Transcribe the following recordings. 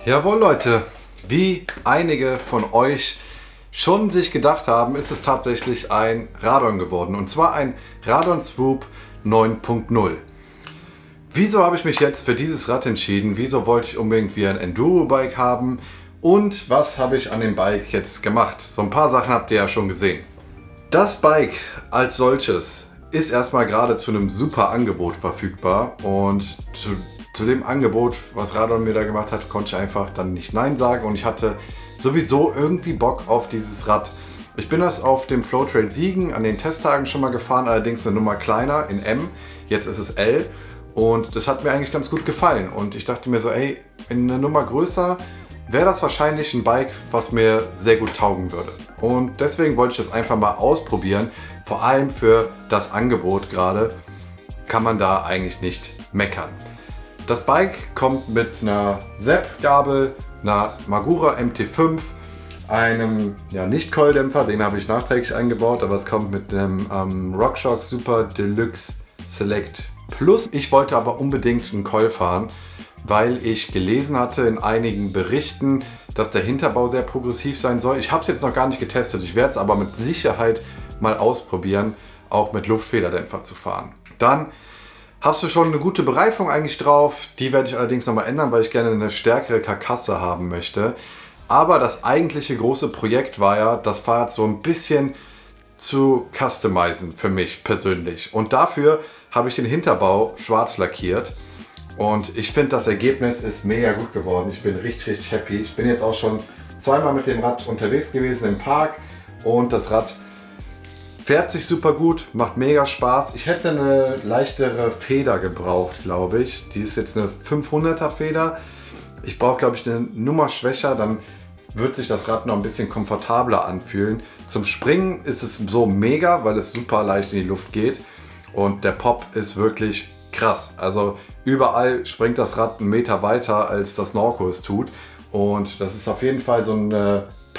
Jawohl Leute, wie einige von euch schon sich gedacht haben, ist es tatsächlich ein Radon geworden. Und zwar ein Radon Swoop 9.0. Wieso habe ich mich jetzt für dieses Rad entschieden? Wieso wollte ich unbedingt wieder ein Enduro-Bike haben? Und was habe ich an dem Bike jetzt gemacht? So ein paar Sachen habt ihr ja schon gesehen. Das Bike als solches ist erstmal gerade zu einem super Angebot verfügbar. Und zu dem Angebot, was Radon mir da gemacht hat, konnte ich einfach dann nicht Nein sagen. Und ich hatte sowieso irgendwie Bock auf dieses Rad. Ich bin das auf dem Flow-Trail Siegen an den Testtagen schon mal gefahren, allerdings eine Nummer kleiner in M. Jetzt ist es L. Und das hat mir eigentlich ganz gut gefallen. Und ich dachte mir so, ey, in einer Nummer größer wäre das wahrscheinlich ein Bike, was mir sehr gut taugen würde. Und deswegen wollte ich das einfach mal ausprobieren. Vor allem für das Angebot gerade kann man da eigentlich nicht meckern. Das Bike kommt mit einer Sepp-Gabel, einer Magura MT5, einem Nicht-Keuldämpfer, den habe ich nachträglich eingebaut, aber es kommt mit einem RockShox Super Deluxe Select Plus. Ich wollte aber unbedingt einen Keul fahren, weil ich gelesen hatte in einigen Berichten, dass der Hinterbau sehr progressiv sein soll. Ich habe es jetzt noch gar nicht getestet, ich werde es aber mit Sicherheit mal ausprobieren, auch mit Luftfederdämpfer zu fahren. Dann hast du schon eine gute Bereifung eigentlich drauf, die werde ich allerdings nochmal ändern, weil ich gerne eine stärkere Karkasse haben möchte. Aber das eigentliche große Projekt war ja, das Fahrrad so ein bisschen zu customizen für mich persönlich. Und dafür habe ich den Hinterbau schwarz lackiert. Und ich finde, das Ergebnis ist mega gut geworden. Ich bin richtig happy. Ich bin jetzt auch schon zweimal mit dem Rad unterwegs gewesen im Park. Und das Rad fährt sich super gut, macht mega Spaß. Ich hätte eine leichtere Feder gebraucht, glaube ich. Die ist jetzt eine 500er Feder. Ich brauche, glaube ich, eine Nummer schwächer, dann wird sich das Rad noch ein bisschen komfortabler anfühlen. Zum Springen ist es so mega, weil es super leicht in die Luft geht. Und der Pop ist wirklich krass. Also überall springt das Rad einen Meter weiter, als das Norco es tut. Und das ist auf jeden Fall so eine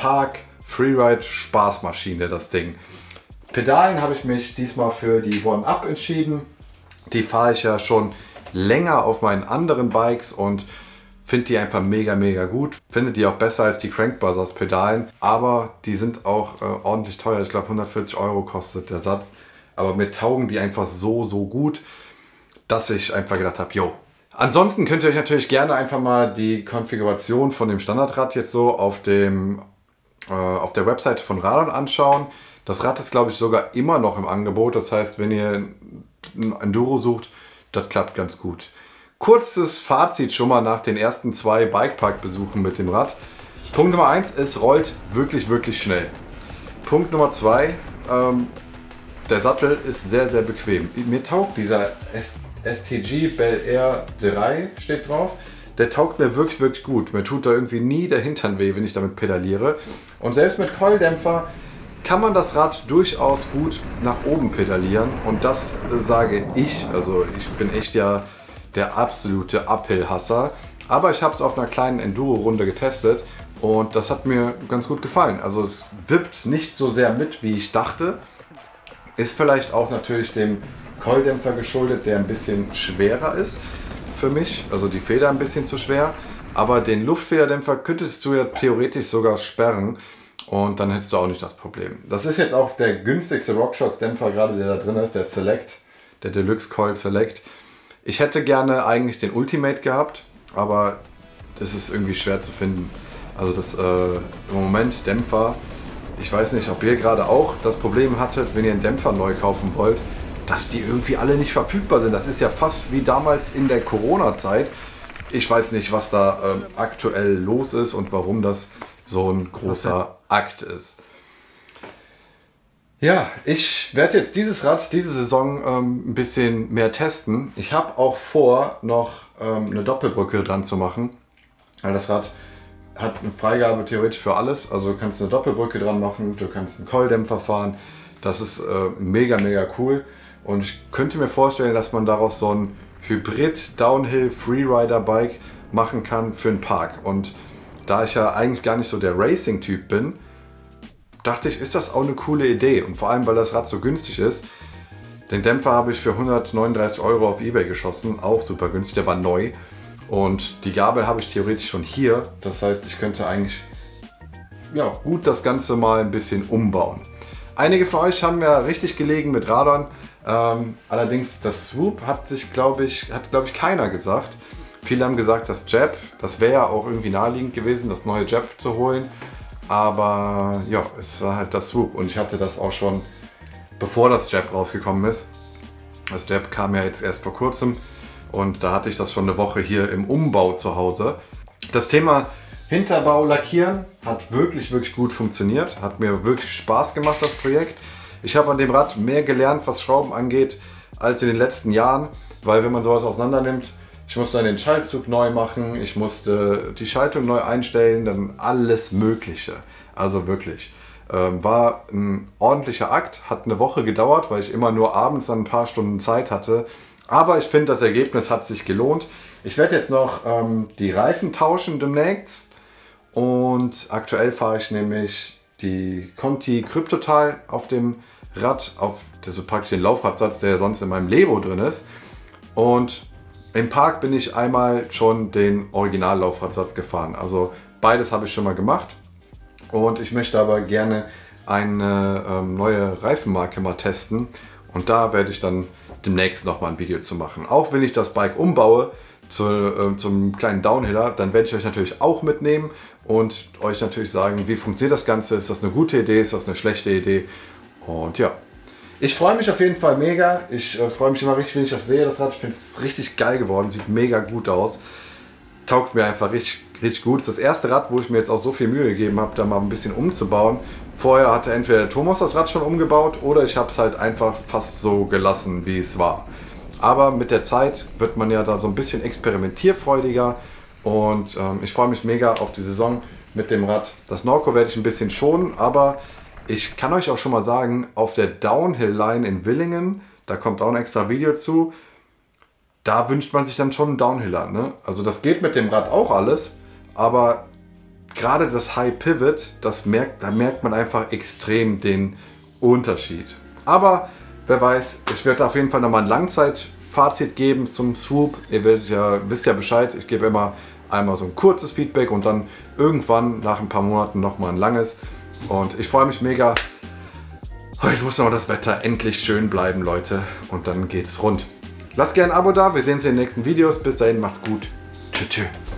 Park-Freeride-Spaßmaschine, das Ding. Pedalen habe ich mich diesmal für die One-Up entschieden. Die fahre ich ja schon länger auf meinen anderen Bikes und finde die einfach mega gut. Finde die auch besser als die Crank Brothers Pedalen, aber die sind auch ordentlich teuer. Ich glaube 140 € kostet der Satz. Aber mir taugen die einfach so gut, dass ich einfach gedacht habe, yo. Ansonsten könnt ihr euch natürlich gerne einfach mal die Konfiguration von dem Standardrad jetzt so auf der Webseite von Radon anschauen. Das Rad ist, glaube ich, sogar immer noch im Angebot. Das heißt, wenn ihr ein Enduro sucht, das klappt ganz gut. Kurzes Fazit schon mal nach den ersten 2 Bikepark-Besuchen mit dem Rad. Punkt Nummer 1, es rollt wirklich schnell. Punkt Nummer 2, der Sattel ist sehr bequem. Mir taugt dieser STG Bel Air 3, steht drauf. Der taugt mir wirklich gut. Mir tut da irgendwie nie der Hintern weh, wenn ich damit pedaliere. Und selbst mit Keuldämpfer kann man das Rad durchaus gut nach oben pedalieren. Und das sage ich. Also ich bin echt ja der absolute Uphill-Hasser. Aber ich habe es auf einer kleinen Enduro-Runde getestet. Und das hat mir ganz gut gefallen. Also es wippt nicht so sehr mit, wie ich dachte. Ist vielleicht auch natürlich dem Keuldämpfer geschuldet, der ein bisschen schwerer ist für mich. Also die Feder ein bisschen zu schwer. Aber den Luftfederdämpfer könntest du ja theoretisch sogar sperren. Und dann hättest du auch nicht das Problem. Das ist jetzt auch der günstigste RockShox Dämpfer gerade, der da drin ist, der Select, der Deluxe Coil Select. Ich hätte gerne eigentlich den Ultimate gehabt, aber das ist irgendwie schwer zu finden. Also das im Moment Dämpfer, ich weiß nicht, ob ihr gerade auch das Problem hattet, wenn ihr einen Dämpfer neu kaufen wollt, dass die irgendwie alle nicht verfügbar sind. Das ist ja fast wie damals in der Corona-Zeit. Ich weiß nicht, was da aktuell los ist und warum das so ein großer Akt ist. Ja, ich werde jetzt dieses Rad diese Saison ein bisschen mehr testen. Ich habe auch vor, noch eine Doppelbrücke dran zu machen, weil das Rad hat eine Freigabe theoretisch für alles. Also du kannst eine Doppelbrücke dran machen, du kannst einen Keuldämpfer fahren. Das ist mega cool. Und ich könnte mir vorstellen, dass man daraus so ein Hybrid-Downhill-Freerider-Bike machen kann für den Park. Und da ich ja eigentlich gar nicht so der Racing-Typ bin, dachte ich, ist das auch eine coole Idee. Und vor allem, weil das Rad so günstig ist. Den Dämpfer habe ich für 139 € auf eBay geschossen, auch super günstig, der war neu. Und die Gabel habe ich theoretisch schon hier. Das heißt, ich könnte eigentlich ja, gut das Ganze mal ein bisschen umbauen. Einige von euch haben ja richtig gelegen mit Radon. Allerdings das Swoop hat glaube ich keiner gesagt. Viele haben gesagt, das Jab, das wäre ja auch irgendwie naheliegend gewesen, das neue Jab zu holen. Aber ja, es war halt das Swoop und ich hatte das auch schon, bevor das Jab rausgekommen ist. Das Jab kam ja jetzt erst vor kurzem und da hatte ich das schon eine Woche hier im Umbau zu Hause. Das Thema Hinterbau lackieren hat wirklich gut funktioniert, hat mir wirklich Spaß gemacht, das Projekt. Ich habe an dem Rad mehr gelernt, was Schrauben angeht, als in den letzten Jahren, weil wenn man sowas auseinander nimmt, ich musste dann den Schaltzug neu machen, ich musste die Schaltung neu einstellen, dann alles Mögliche. Also wirklich. War ein ordentlicher Akt, hat eine Woche gedauert, weil ich immer nur abends dann ein paar Stunden Zeit hatte. Aber ich finde, das Ergebnis hat sich gelohnt. Ich werde jetzt noch die Reifen tauschen demnächst. Und aktuell fahre ich nämlich die Conti Kryptotal auf dem Rad, auf das ist praktisch den Laufradsatz, der sonst in meinem Levo drin ist. Und im Park bin ich einmal schon den Original-Laufradsatz gefahren. Also beides habe ich schon mal gemacht. Und ich möchte aber gerne eine neue Reifenmarke mal testen. Und da werde ich dann demnächst nochmal ein Video zu machen. Auch wenn ich das Bike umbaue zum kleinen Downhiller, dann werde ich euch natürlich auch mitnehmen und euch natürlich sagen, wie funktioniert das Ganze. Ist das eine gute Idee, ist das eine schlechte Idee? Und ja. Ich freue mich auf jeden Fall mega. Ich freue mich immer richtig, wenn ich das sehe, das Rad. Ich finde es richtig geil geworden, sieht mega gut aus. Taugt mir einfach richtig gut. Das ist das erste Rad, wo ich mir jetzt auch so viel Mühe gegeben habe, da mal ein bisschen umzubauen. Vorher hatte entweder der Thomas das Rad schon umgebaut oder ich habe es halt einfach fast so gelassen, wie es war. Aber mit der Zeit wird man ja da so ein bisschen experimentierfreudiger und ich freue mich mega auf die Saison mit dem Rad. Das Norco werde ich ein bisschen schonen, aber ich kann euch auch schon mal sagen, auf der Downhill-Line in Willingen, da kommt auch ein extra Video zu, da wünscht man sich dann schon einen Downhiller. Ne? Also das geht mit dem Rad auch alles, aber gerade das High Pivot, da merkt man einfach extrem den Unterschied. Aber wer weiß, ich werde auf jeden Fall nochmal ein Langzeitfazit geben zum Swoop. Ihr wisst ja Bescheid, ich gebe immer einmal so ein kurzes Feedback und dann irgendwann nach ein paar Monaten nochmal ein langes. Und ich freue mich mega. Heute muss noch das Wetter endlich schön bleiben, Leute. Und dann geht's rund. Lasst gerne ein Abo da. Wir sehen uns in den nächsten Videos. Bis dahin, macht's gut. Tschüss.